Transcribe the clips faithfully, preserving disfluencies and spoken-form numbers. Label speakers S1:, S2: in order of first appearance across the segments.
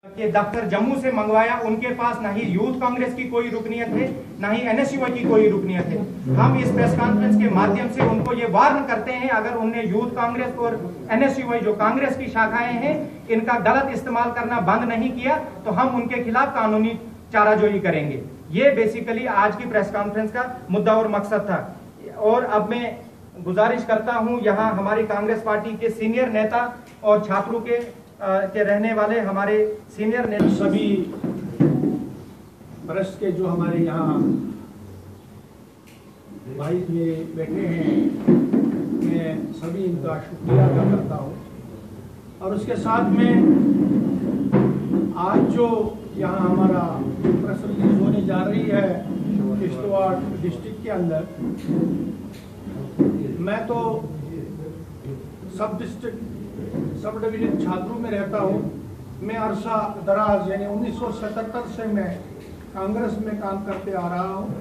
S1: के दफ्तर जम्मू से मंगवाया। उनके पास ना ही यूथ कांग्रेस की कोई रुकनीयत है, ना ही एनएसयूआई की कोई रुकनीयत है। हम इस प्रेस कॉन्फ्रेंस के माध्यम से उनको ये वार्न करते हैं, अगर उनने यूथ कांग्रेस और एनएसयूआई जो कांग्रेस की शाखाएं हैं इनका गलत इस्तेमाल करना बंद नहीं किया तो हम उनके खिलाफ कानूनी चाराजोई करेंगे। ये बेसिकली आज की प्रेस कॉन्फ्रेंस का मुद्दा और मकसद था। और अब मैं गुजारिश करता हूं, यहाँ हमारी कांग्रेस पार्टी के सीनियर नेता और छात्रों के के रहने वाले हमारे सीनियर नेता,
S2: सभी प्रेस के जो हमारे यहाँ भाई में बैठे हैं, मैं सभी इनका शुक्रिया अदा करता हूँ। और उसके साथ में आज जो यहाँ हमारा प्रेस रिलीज होने जा रही है किश्तवाड़ डिस्ट्रिक्ट के अंदर, मैं तो सब डिस्ट्रिक्ट सब डिवीजन छात्रों में रहता हूँ। मैं अरसा दराज यानी उन्नीस सौ सतहत्तर से मैं कांग्रेस में काम करते आ रहा हूँ।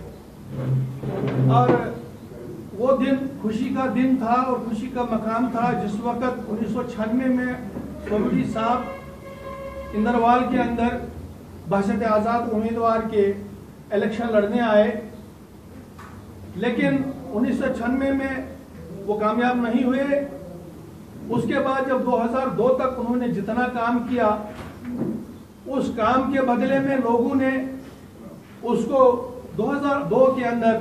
S2: और वो दिन खुशी का दिन था और खुशी का मकाम था जिस वक्त उन्नीस सौ छियानवे में सोमड़ी साहब इंदरवाल के अंदर बहशत आज़ाद उम्मीदवार के इलेक्शन लड़ने आए, लेकिन उन्नीस सौ छियानवे में वो कामयाब नहीं हुए। उसके बाद जब दो हज़ार दो तक उन्होंने जितना काम किया, उस काम के बदले में लोगों ने उसको दो हज़ार दो के अंदर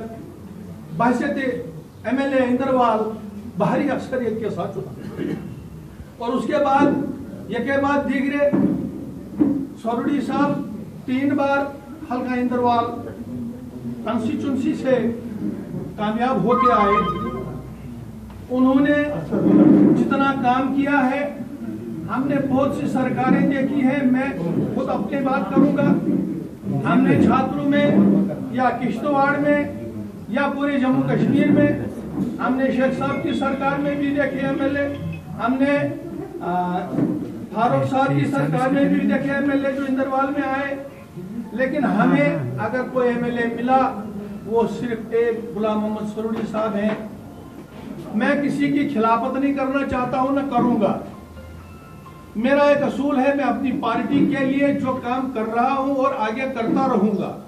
S2: बहशत एमएलए इंदरवाल बाहरी अक्सरियत के साथ चुना। और उसके बाद यके बाद दीगरे सोरडी साहब तीन बार हल्का इंदरवाल कंस्टिट्यूंसी से कामयाब होके आए। उन्होंने जितना काम किया है, हमने बहुत सी सरकारें देखी है। मैं खुद अपनी बात करूंगा, हमने छात्रों में या किश्तवाड़ में या पूरे जम्मू कश्मीर में हमने शेख साहब की सरकार में भी देखे एमएलए, हमने फारूक साहब की सरकार में भी देखे एमएलए जो इंदरवाल में आए। लेकिन हमें अगर कोई एमएलए मिला वो सिर्फ एक गुलाम मोहम्मद सरूड़ी साहब हैं। मैं किसी की खिलाफत नहीं करना चाहता हूं, न करूंगा। मेरा एक असूल है, मैं अपनी पार्टी के लिए जो काम कर रहा हूं और आगे करता रहूंगा।